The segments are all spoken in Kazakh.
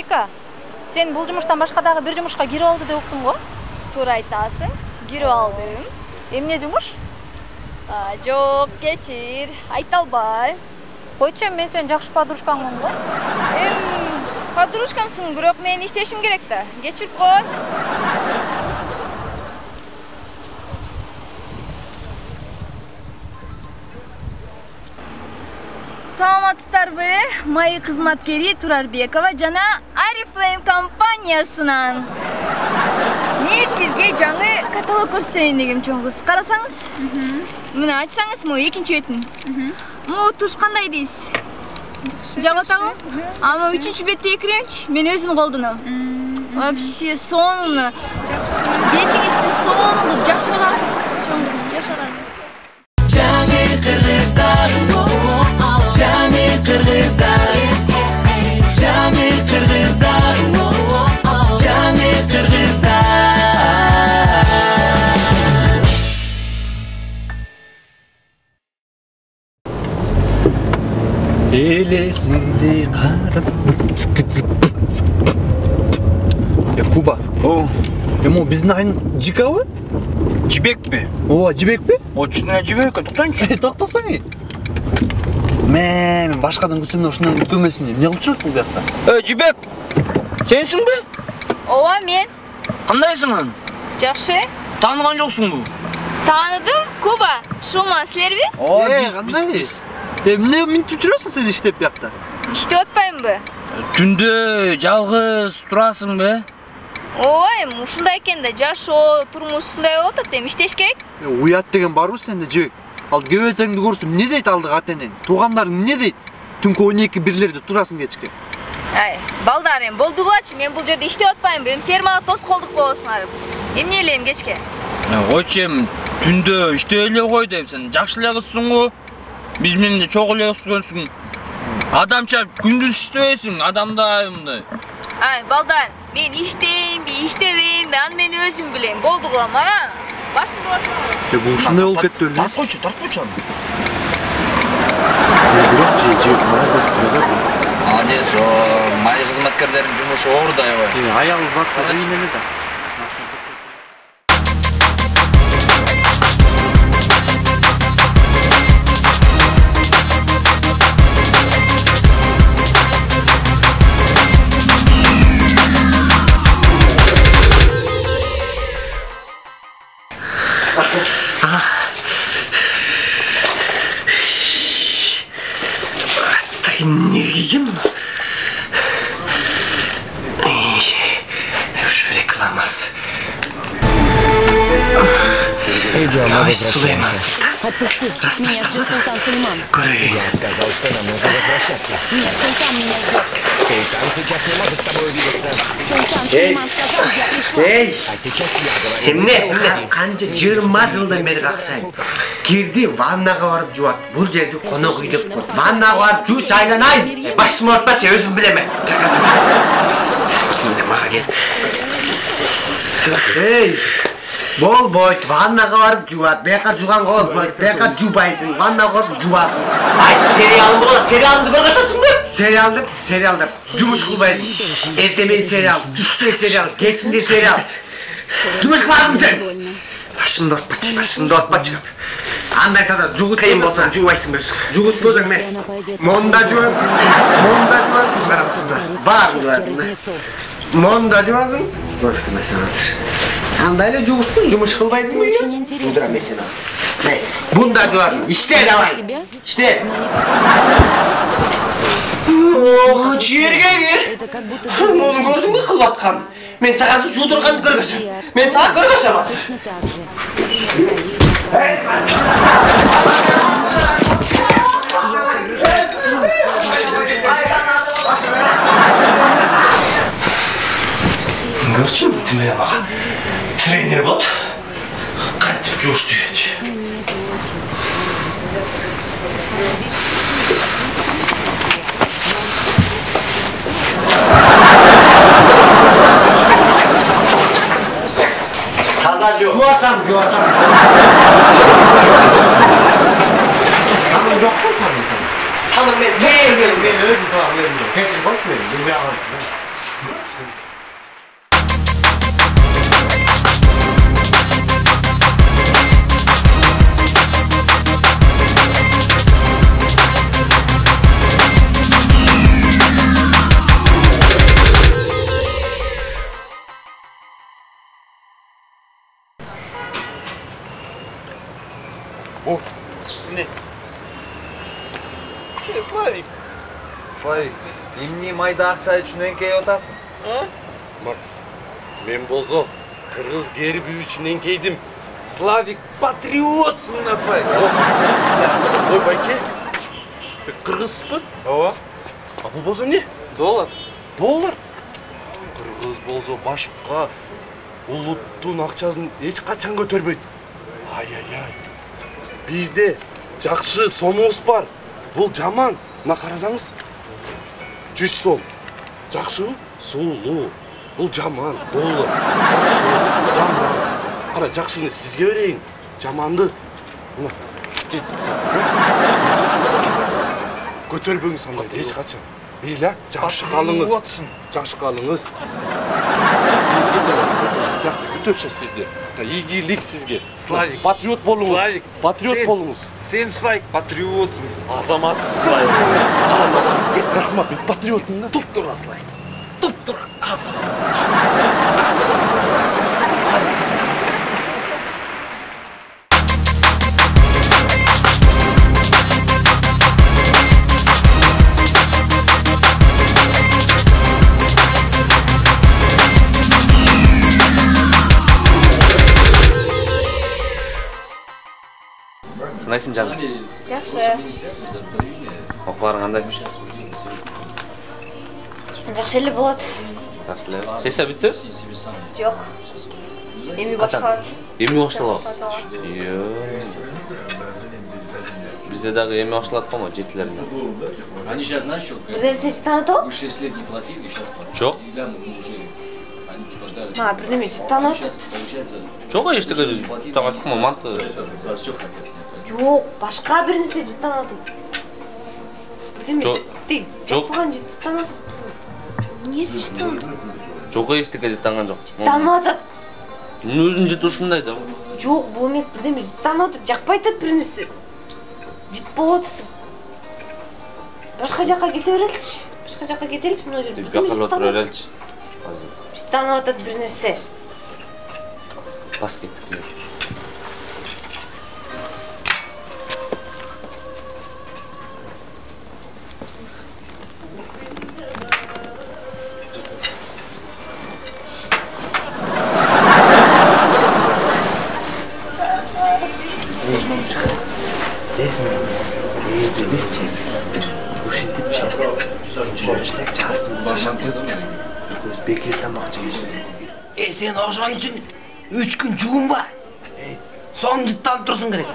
Ребекка, сен бул жумуштан башка дагы бир жумушка кирип алды деп уктум го? Туура айтасың, кирип алдым. Эмне жумуш? Жок, кечир, айта албайм. Койчу, мен сен жакшы подружкаңмын го. Подружкамсың, бирок мен иштешим керек да. Кечирип кой. Саламатсыздарбы? Майы кызматкери Турарбекова жана Арифлейм компаниясынан. Мен сизге жаңы каталог көрсөтөйүн дегем чоңгуз. Карасаңыз. Мына ачсаңыз, могу экинчи бетин. Могу туш кандай дейсиз? Жаман атамы? Ама үчүнчү бетти экиремчи, мен өзүм колдоном. Вообще сонуну. Бетиңизди сонуну жакшы көрасыз. Чоңгуз, жакшы көрасыз. Жаңы кыргыздар, жаңы кыргыздар, жаңы кыргыздар, жаңы кыргыздар. Элесиңди карап Куба. Ему биздин айын жикабы? Жибекпи? Ооба, жибекпи? Очуна жибек, токтоңчу. Токтосоң. Мен башкадан күтсөм ушундан күткөн эмесмин. Эмне кылып жүрөт бул жакта? Жибек. Сенсиңби? Ооба, мен. Кандайсың? Жакшы. Тааныган жоксуңбу? Тааныдым, Куба. Шума, силерби? Кандай? Эмне минтип жүрөсүң сен иштеп бuyakta? Иштеп атпаймынбы? Түндө жалгыз турасыңбы? Ооба, ушундай экен да, жашоо, турмуш ушундай болуп атат, эми иштеш керек. Уят деген барбы сенде, жибек? Ал кебетеңди көрсөм, эмне дейт алдыга атенен? Туугандарың эмне дейт? Түнкү 12-1лерде турасың кечке. Балдар, эми болдугулачы, мен бул жерде иштеп атпаймынбы? Эми силер мага тоскоолдук болосуңар. Эмне эле эми кечке? Койчу, эми түндө иштеп эле кой дейм, сен жакшы эле кызсың го. Биз менен чогуу эле өскөнсүң. Адамча күндүз иштебейсиң, адамдай мындай. Балдар, мен иштеймби, иштебеймби, аны мен өзүм билем. Болдугула, мага башымды ортоңор. Бул ушундай болуп кетти эле. Тарткойчу аны. Бирок жеп молодец турат. Молодец, май кызматкерлердин жумушу оорудай го. Аял затта кыйын эле да. Не видим. Уж рекламас. Идем, мы Сулейман. Отпусти, меня ждет султан Сулейман. Я сказал, что нам нужно возвращаться. Нет, султан меня ждет. Султан сейчас не может с тобой увидеться. Султан Сулейман сказал, я пришла. А сейчас я говорю. Эмне? Канча 20 жылдан бери какшайм. Кирди ваннага барып жуат. Бул жерди конок үй деп коет. Ваннага барып жууч айланайын. Башымды ортпачы, өзүм билем. Кимде мага кел. Болбойт, ваннага барып жуат. Бияка жууганга болбойт. Бияка жуубайсың, ваннага барып жуасың. Сериалым болот. Сериалымды көрүп атасыңбы? Сериалды. Жумуш кылбайсың. Эртемен сериал, түшкүнө сериал, кечинде сериал. Жумуш кыладың сен. Башымды ортпачы. Андай таза жугут кыйын болсо жуубайсың өзүң. Жугутпосоң мен. Монда жуасың. Карап турда. Бар жуасың. Монда жуасың. Бошко маселе азыр. Андай эле жугуштун, жумуш кылбайсыңбы? Жудурам мен сени азыр. Мында жуасың. Иште давай. Иште. Жерге кел. Муну көрдүңбү кылып аткан? Мен сага жуудурганды көргөзөм. Мен сага көргөзөм азыр. Көрчү, тиме мага. Тренер болуп, кантип жуушту үйрөтүп. Таза жуатам. Самым жок болсун. Самым мен өзүм тууган өзүм. Кечир болчу мен, билбей калдым. Славик, эмне майда акча үчүн эңкейип атасың? Макс, мен болсо кыргыз герби үчүн эңкейдим. Славик, патриотсың да, Славик. Ой, байке, кыргызбы? Ооба. А бул болсо эмне? Доллар. Доллар? Кыргыз болсо башка улуттун акчасын эч качан көтөрбөйт. Ай-ай-ай. Бизде жакшы сомубуз бар. Бул жаман. Мына карасаңыз. 100 сом. Жакшыбы? Сулуу. Бул жаман. Доллар. Жакшы. Жаман. Кара, жакшыны сизге берейин. Жаманды мына көтөрбөңүз андай эч качан. Мейли, жакшы калыңыз. Жакшы калыңыз. Көтөрчү сизде. Ийгилик сизге. Славик. Патриот болуңуз. Славик. Патриот болуңуз. Сен, Славик, патриотсың. Азамат. Азамат. Рахмат, мен патриотмун да. Туп-тура, Славик. Туп-тура. Азамат. Кандайсың жаным? Жакшы. Окууларың кандай? Жакшы эле болот. Жакшы эле. Сессия бүттү? Жок. Эми башталат. Эми башталат? Бизде дагы эми башталат го, жетилеринде. Они сейчас, знаешь, что? Бир нерсе жыттанат? Вы 6 лет не платили, сейчас Жок. Бир неме жыттанат? Жок, эчтеке жыттаган жокмун, манты. За все хотят снять. Жок, башка бир нерсе жыттанат. Жок. Жок болгон жыттанат. Эмнеси жыттанат? Жок, эчтеке жыттанган жок. Жыттанып атат. Өзүнүн жыты ушундай да. Жок, бул эмес, бир неме жыттанып атат, жакпай атат бир нерсе. Жыт болуп атат. Башка жакка кете береличи. Башка жакка кетеличи, мына жерде. Бияка отура береличи. Азыр. Жыттанып атат бир нерсе. Бас кеттик. Sen oşan için 3 gün çuğun var. Son cidden dursun gerek.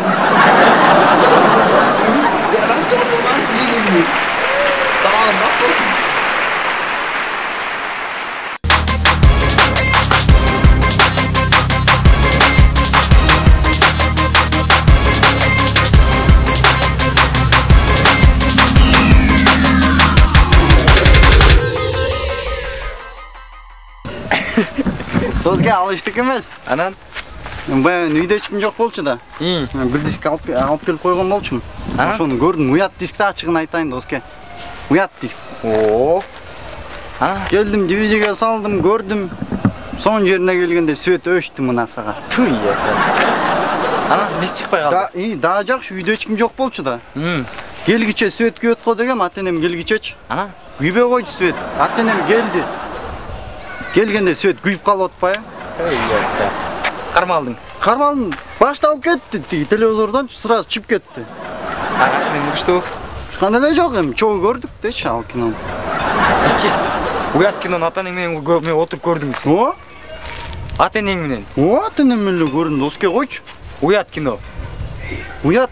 Тозга алыштык эмес. Анан? Баягы үйдө эч ким жок болчу да. Бир диск алып келип койгон болчумун. Ошону көрдүм, уят дискти ачыгын айтайын доске. Уят диск. О. Келдим, дивизияга салдым, көрдүм. Son жерине келгенде свет өчтү мынасага. Туй я. Анан диск чыкпай калды. Да жакшы, үйдө эч ким жок болчу да. Келгиче свет күйөт го дегем, атенем келгичечи. Анан күйбөй койчу свет. Атенем келди. Келгенде свет күйүп калып атпайбы? Кармалдың. Кармалдым. Башталып кетти. Телевизордон сразу чып кетти. Мен күчтүү. Ушканда эле жок эми, чогуу көрдүк дечи ал кинону. Эчи. Уят кинону ата-энең менен отуруп көрдүңүз. О? Ата-энең менен. О, ата-энем менен эле көрдүм, доске койчу. Уят кино. Уят.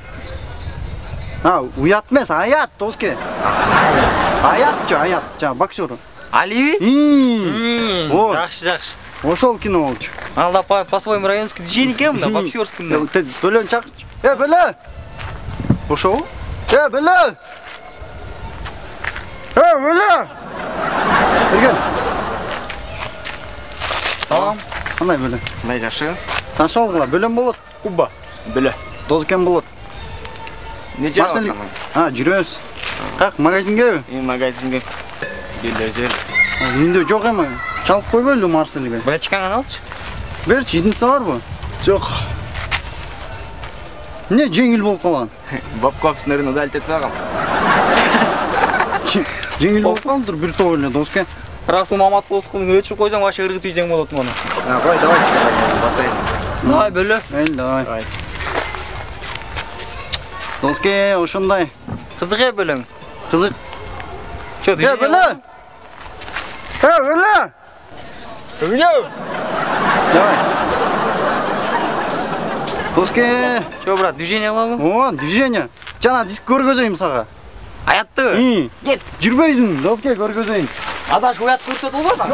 Уят эмес, аят доске. Аятчы, аят. Жана боксер. Алиби? Вот. Жакшы. Ошол кино болчу. Анда по-своему районский движение экен, мына боксерский. Бөлөн чакырчы. Бөлө. Ошол? Бөлө. Бөлө. Келген. Салам. Кандай бөлө? Кандай жакшы? Таныш алгыла, бөлөм болот. Куба. Бөлө. Дозкен болот. Нече Марсель. Жүрөбүз. Как, магазингеби? Магазинге. Белдер. Үйүндө жок эми. Чалып койбойлу Марсельге. Бачканы алчы. Берчи, идинсе барбы? Жок. Не жеңил болуп калган? Бабковтун өрүн удалить сагам. Жеңил болуп калдыр бир топ эле доске. Расул Маматкуловдун өчүп койсоң вообще ыргытып жең болот муну. Кой, давай. Басайын. Давай бөлө. Давай. Доске ошондой. Кызык бөлөң. Кызык. Чо, бөлө. Бөлө. Бөлө. Давай. Доске. Чо, брат, движение алабы? О, движение. Жана диск көргөзөйм сага. Аятты? Кет. Жүрбөйсүң, доске көргөзөйм. Адаш уят көрсөт болбойт?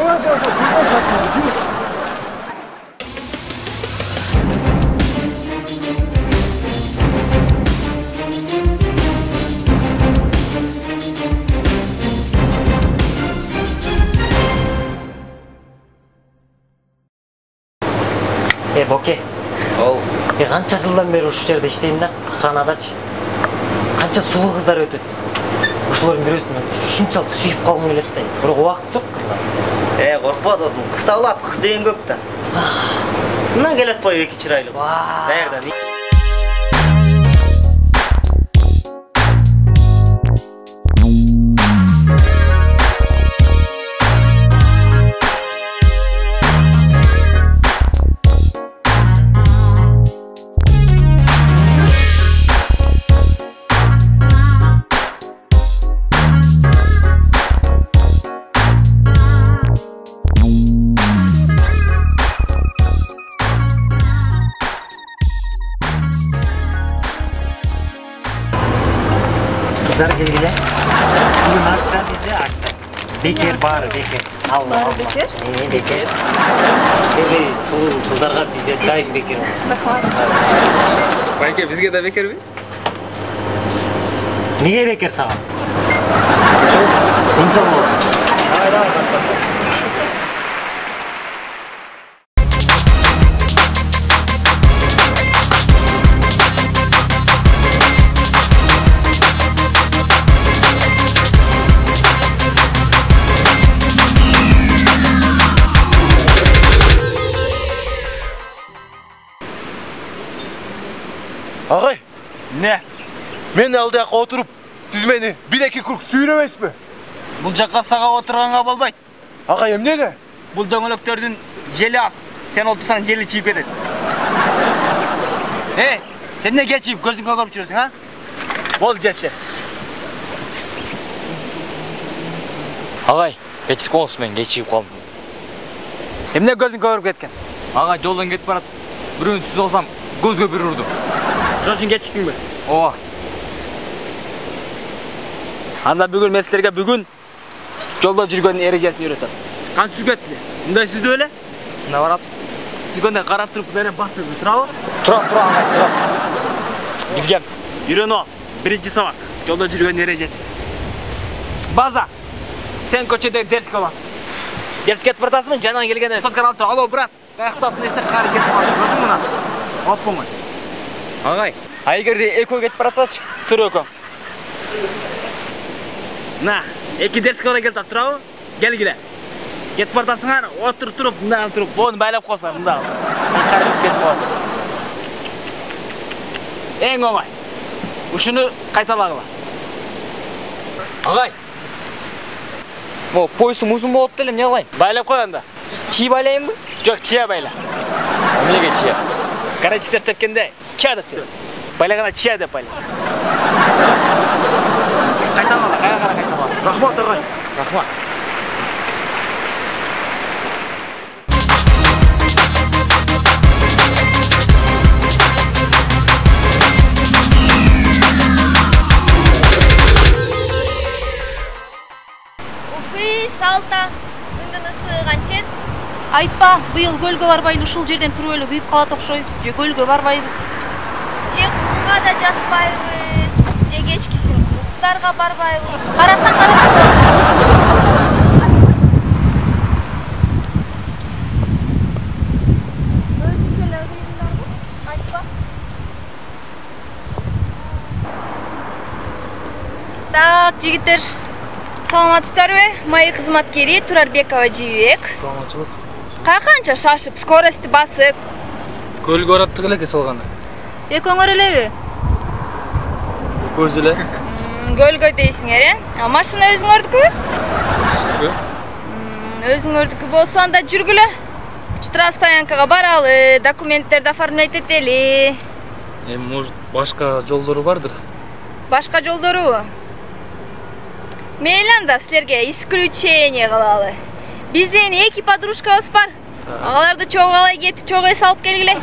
Боке. Канча жылдан бери ушул жерде иштейм да, охранадачы. Канча сулуу кыздар өтөт. Ошолордун бирөөсүнөн ушунчалык сүйүп калгым келет да. Бирок убакыт жок кыздар. Коркпо досум, кыз табылат, кыз деген көп да. Мына келет бой эки чырайлуу кыз. Даярдан. Kızlar gelgile. Bugün aksa bizde aksa. Bekir bari bekir. Allah. Bekir? Bekir. Böyle sulu kızlarga bize daim bekir olur. Bayke bizge de bekir mi? Niye bekir sana? İnsan olur. Hayır. Ağay. Ne? Men aldıya oturup siz beni bir iki kurk suyuramaz mı? Bul жаққа саға отырғанға болбайды. Ağay emnege? Бұл дөңгөлектердің жели аз. Sen отырсаң жели чиіп кетеді. Sen ne geç çiіп көзің көріп жүресің, ha? Бол жетші. Ағай, кешіріп қалыңыз, мен кешігіп қалдым. Emne көзің көріп кеткен? Ағай, жолдан кетіп барады. Біреуін сүз алсам, көзге бір ұрды. Жошын кетшістің бе? Ооба. Анда бүгін мен сіздерге бүгін жолда жүргеннің ережесін үйретемін. Қан сүзгетті. Мұндай сүзді өле? Мына барап. Сүзгенде қарап тұрып бұдайын басты өтір алы? Тұра, ағай, тұра. Білгем, үйрену ал. Бірінші сабақ. Жолда жүрген ережесі. База. Сен көшеде дерске оласың. Дерске кетіп бартасың, жаңан келгенде соткан алып тұр. Алло, брат. Қаяқтасын есте қары кетіп барды. Көрдің мұна? Оппын ғой. Ағай, егерде эко кетіп баратсашы, тұр эко. На, эки дерске ола келіп тұрауы, келгіле. Кетіп бартасыңар, отыр тұрып, мұндан тұрып, боғын байлап қосылар, мұндағы. Қарып кетіп қосылар. Ең оңай. Ушыны қайталағыла. Ағай. Поясым ұзын болып делем, не алайын? Байлап қойғанда. Чи байлайын ба? Жоқ, чия байла. Неге чия? Карачистер тепкенде, кия деп тұр. Байлағана чия деп байла. Қайталағыла, қайға қайталағыла. Рахмат, ағай. Рахмат. Салта, күндүн ысыгы кантет? Айтпа, быйыл көлгө барбайлы ушул жерден туруп эле күйүп калат окшойбуз. Же көлгө барбайбыз. Же клубга да жатпайбыз. Же кечкисин клубтарга барбайбыз. Карасаң. Саламат жигиттер. Саламатсыздарбы? Мои кызматкери Турарбекова Жибек. Саламатчылык. Каканча шашып, скоростьти басып. Көлгө бараттык элеке салганы. Экөөңөр элеби? Көз эле. Көлгө дейсиңер, э? Машина өзүңөрдүкү? Өзүңөрдүкү болсо анда жүргүлө. Штраф стоянкага баралы, документтерди оформлять этели. Может, башка жолдору бардыр? Башка жолдору? Мейли анда силерге исключение кылалы. Биздин 2 подружкабыз бар. Аларды чогуу алай кетип, чогуу эс алып келгиле.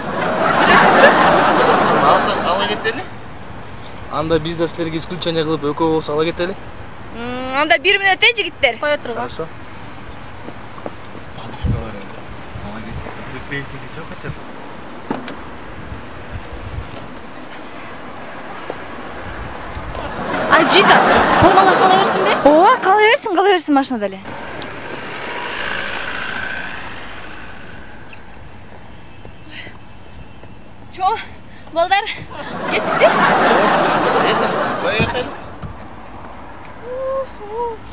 Алсак ала кетели? Анда биз да силерге исключение кылып экөө болсо ала кетели? Анда 1 мүнөт жигиттер. Кое турган. Хорошо. Подушкалар енді. Ала кетіп. Бейсники чок хотят. Ай, Жика, формалар кала берсин бе? Ооба, кала берсин машинада эле. Чо, балдар, кеттик. Поехали.